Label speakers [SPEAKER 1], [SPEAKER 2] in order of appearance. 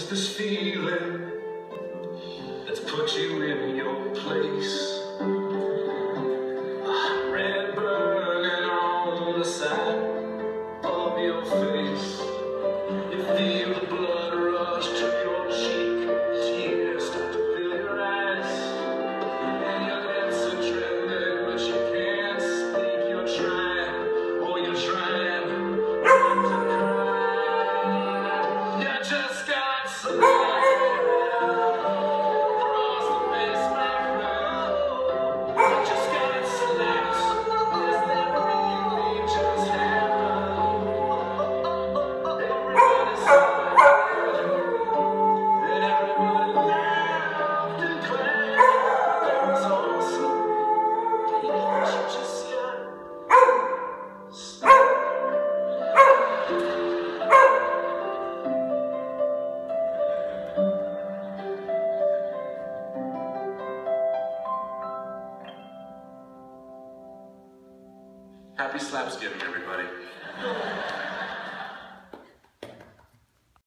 [SPEAKER 1] Just this feeling that's put you in your place. Red burning on the side of your face. You feel the blood rush to your cheek. Tears start to fill your eyes. And your lips are trembling, but you can't speak. You're trying, oh you're trying not to cry. You just got some across the face, my friend. You just got slapped. Is that really just happened? Everybody celebrated, and everybody laughed and clapped. That was awesome. You just got slapped. Happy Slapsgiving, everybody.